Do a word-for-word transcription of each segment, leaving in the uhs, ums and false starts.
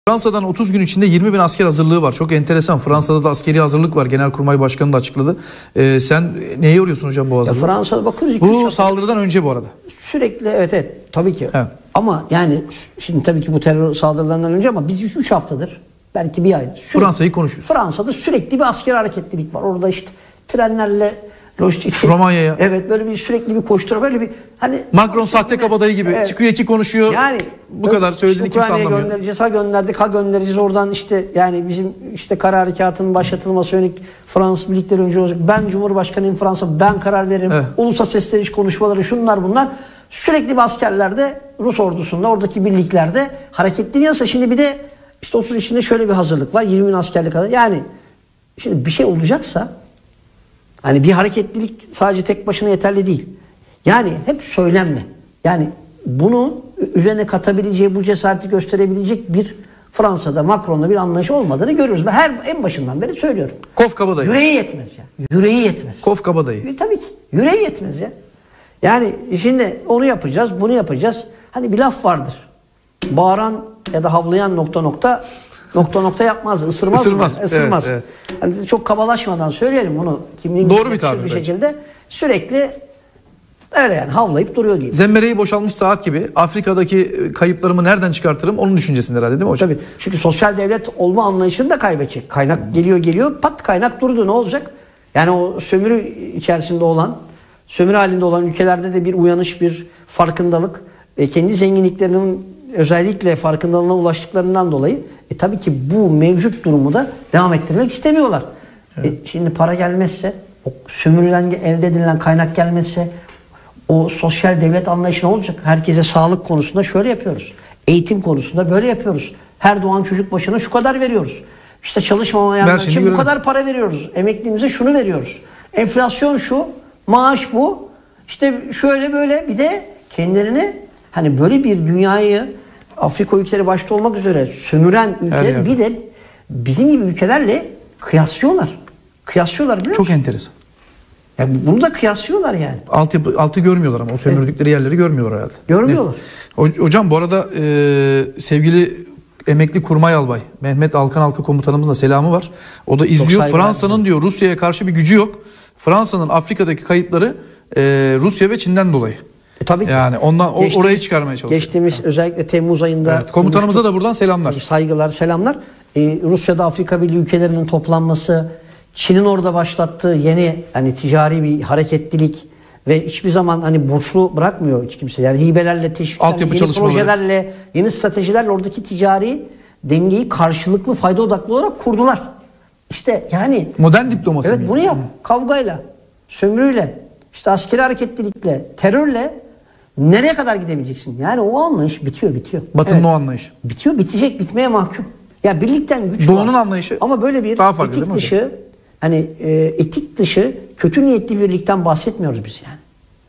Fransa'dan otuz gün içinde yirmi bin asker hazırlığı var. Çok enteresan. Fransa'da da askeri hazırlık var. Genelkurmay Başkanı da açıkladı. Ee, sen neye yoruyorsun hocam bu hazırlığı? Ya Fransa'da bakıyoruz. Bu saldırıdan önce bu arada. Sürekli evet evet tabii ki. Evet. Ama yani şimdi tabii ki bu terör saldırılarından önce ama biz üç haftadır belki bir aydır. Fransa'yı konuşuyoruz. Fransa'da sürekli bir asker hareketlilik var. Orada işte trenlerle lojistik. Romanya'ya. Evet böyle bir sürekli bir koştura böyle bir hani. Macron sahte kabadayı gibi evet. Çıkıyor iki konuşuyor. Yani bu kadar söylediğini işte kimse anlamıyor. Göndereceğiz, ha gönderdik, ha göndereceğiz oradan işte yani bizim işte kara harekatının başlatılması yönelik Fransız birlikleri önce olacak. Ben Cumhurbaşkanıyım Fransa, ben karar veririm. Evet. Ulusal sesleniş konuşmaları şunlar bunlar. Sürekli bir askerlerde Rus ordusunda oradaki birliklerde hareketleniyorsa şimdi bir de işte otuz içinde şöyle bir hazırlık var. yirmi bin askerlik kadar. Yani şimdi bir şey olacaksa hani bir hareketlilik sadece tek başına yeterli değil. Yani hep söylemle. Yani bunu üzerine katabileceği, bu cesareti gösterebilecek bir Fransa'da Macron'da bir anlayış olmadığını görüyoruz. Ben her en başından beri söylüyorum. Kof kabadayı. Yüreği yetmez ya. Yüreği yetmez. Kof kabadayı. Tabii ki. Yüreği yetmez ya. Yani şimdi onu yapacağız, bunu yapacağız. Hani bir laf vardır. Bağıran ya da havlayan nokta nokta nokta nokta yapmaz, ısırmaz. Isırmaz. Mı? Isırmaz. Evet, evet. Hani çok kabalaşmadan söyleyelim bunu. Kimliğin doğru bir tabir bir şekilde sürekli öyle yani havlayıp duruyor diye. Zembereği boşalmış saat gibi Afrika'daki kayıplarımı nereden çıkartırım onun düşüncesinde herhalde değil mi hocam? Tabii. Çünkü sosyal devlet olma anlayışını da kaybedecek. Kaynak geliyor geliyor pat kaynak durdu ne olacak? Yani o sömürü içerisinde olan, sömürü halinde olan ülkelerde de bir uyanış, bir farkındalık ve kendi zenginliklerinin özellikle farkındalığına ulaştıklarından dolayı e, tabii ki bu mevcut durumu da devam ettirmek istemiyorlar. Evet. E, şimdi para gelmezse, o sömürüden elde edilen kaynak gelmezse o sosyal devlet anlayışı ne olacak? Herkese sağlık konusunda şöyle yapıyoruz. Eğitim konusunda böyle yapıyoruz. Her doğan çocuk başına şu kadar veriyoruz. İşte çalışmamayanlar için görelim. Bu kadar para veriyoruz. Emeklimize şunu veriyoruz. Enflasyon şu, maaş bu. İşte şöyle böyle bir de kendilerini hani böyle bir dünyayı Afrika ülkeleri başta olmak üzere sömüren ülkeler bir de bizim gibi ülkelerle kıyaslıyorlar. Kıyaslıyorlar biliyor musun? Çok enteresan. Ya bunu da kıyaslıyorlar yani. Altı, altı görmüyorlar ama o sömürdükleri evet. yerleri görmüyorlar herhalde. Görmüyorlar. Evet. Hocam bu arada e, sevgili emekli kurmay albay Mehmet Alkan Alka komutanımızın da selamı var. O da izliyor. Fransa'nın diyor Rusya'ya karşı bir gücü yok. Fransa'nın Afrika'daki kayıpları e, Rusya ve Çin'den dolayı. E, tabii ki. Yani ondan o, orayı çıkarmaya çalışıyor. Geçtiğimiz yani. Özellikle Temmuz ayında evet, komutanımıza da buradan selamlar. Saygılar, selamlar. Ee, Rusya'da Afrika Birliği ülkelerinin toplanması, Çin'in orada başlattığı yeni hani ticari bir hareketlilik ve hiçbir zaman hani borçlu bırakmıyor hiç kimse. Yani hibelerle, teşviklerle, yeni projelerle, yeni stratejilerle oradaki ticari dengeyi karşılıklı fayda odaklı olarak kurdular. İşte yani modern diplomasi. Evet bunu yap. Kavgayla, sömürüyle, işte askeri hareketlilikle, terörle nereye kadar gidebileceksin? Yani o anlayış bitiyor, bitiyor. Batı'nın evet. o anlayış. Bitiyor, bitecek, bitmeye mahkum. Ya yani birlikten güç Doğu'nun var. anlayışı. Ama böyle bir etik dışı, hani e, etik dışı, kötü niyetli birlikten bahsetmiyoruz biz yani.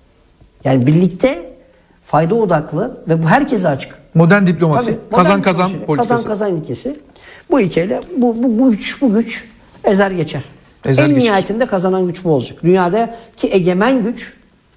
Yani birlikte fayda odaklı ve bu herkese açık. Modern diplomasi, Tabii, modern kazan kazan politikası. Kazan kazan ilkesi. Bu ilkeyle bu, bu, bu güç, bu güç ezer geçer. Ezer en geçer. nihayetinde kazanan güç bu olacak. Dünyadaki egemen güç,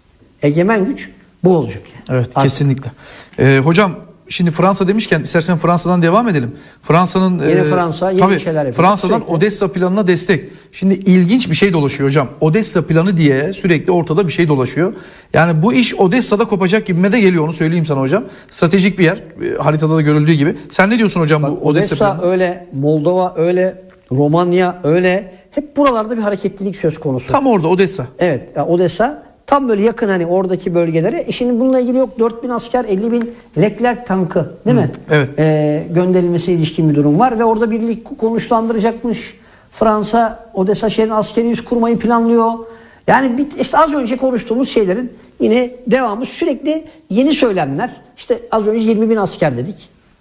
egemen güç bu olacak. Yani. Evet, artık. Kesinlikle. Ee, hocam şimdi Fransa demişken istersen Fransa'dan devam edelim. Fransa'nın yeni e, Fransa yeni tabii, şeyler yapıyor. Fransa'dan sürekli. Odessa planına destek. Şimdi ilginç bir şey dolaşıyor hocam. Odessa planı diye sürekli ortada bir şey dolaşıyor. Yani bu iş Odessa'da kopacak gibime de geliyor, onu söyleyeyim sana hocam. Stratejik bir yer. E, haritada da görüldüğü gibi. Sen ne diyorsun hocam? Bak, bu Odessa, Odessa planı? öyle, Moldova öyle, Romanya öyle. Hep buralarda bir hareketlilik söz konusu. Tam orada Odessa. Evet, yani Odessa tam böyle yakın hani oradaki bölgelere. E şimdi bununla ilgili yok dört bin asker, elli bin Leclerc tankı değil mi? Hı, evet. Ee, gönderilmesi ilişkin bir durum var ve orada birlik konuşlandıracakmış. Fransa Odessa şehrinin askeri üs kurmayı planlıyor. Yani bir, işte az önce konuştuğumuz şeylerin yine devamı, sürekli yeni söylemler. İşte az önce yirmi bin asker dedik.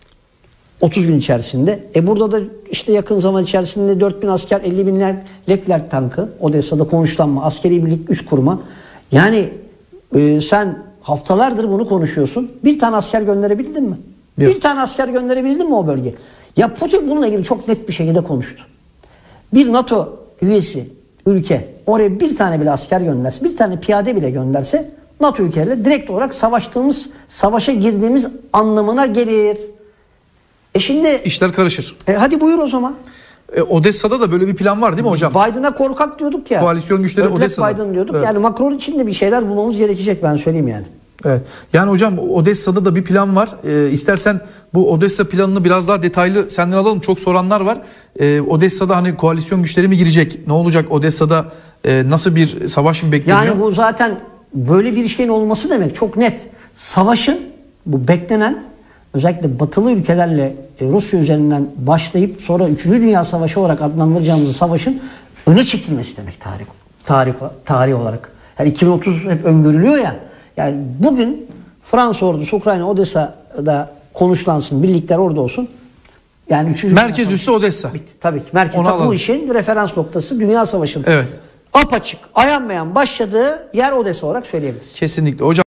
otuz gün içerisinde. E burada da işte yakın zaman içerisinde dört bin asker, elli binler Leclerc tankı, Odessa'da konuşlanma, askeri birlik üs kurma. Yani e, sen haftalardır bunu konuşuyorsun. Bir tane asker gönderebildin mi? Yok. Bir tane asker gönderebildin mi o bölge? Ya Putin bununla ilgili çok net bir şekilde konuştu. Bir NATO üyesi ülke oraya bir tane bile asker gönderse, bir tane piyade bile gönderse NATO ülkelerle direkt olarak savaştığımız, savaşa girdiğimiz anlamına gelir. E şimdi işler karışır. e, hadi buyur o zaman. E, Odessa'da da böyle bir plan var değil mi hocam? Biden'a korkak diyorduk ya. Koalisyon güçleri Ötlek Odessa'da. Biden diyorduk. Evet. Yani Macron için de bir şeyler bulmamız gerekecek, ben söyleyeyim yani. Evet. Yani hocam Odessa'da da bir plan var. Ee, istersen bu Odessa planını biraz daha detaylı senden alalım. Çok soranlar var. Ee, Odessa'da hani koalisyon güçleri mi girecek? Ne olacak Odessa'da? E, nasıl bir savaş mı bekleniyor? Yani bu zaten böyle bir şeyin olması demek çok net. Savaşın, bu beklenen, özellikle batılı ülkelerle e, Rusya üzerinden başlayıp sonra üçüncü Dünya Savaşı olarak adlandıracağımız savaşın öne çekilmesi demek tarih tarih tarih olarak. Yani iki bin otuz hep öngörülüyor ya. Yani bugün Fransa ordusu Ukrayna Odessa'da konuşlansın, birlikler orada olsun. Yani üçüncü merkez üssü Odessa. Bitti. Tabii ki. Merkez, tabii bu işin referans noktası Dünya Savaşı'nın. Evet. Apaçık, ayanmayan başladığı yer Odessa olarak söyleyebiliriz. Kesinlikle. Hocam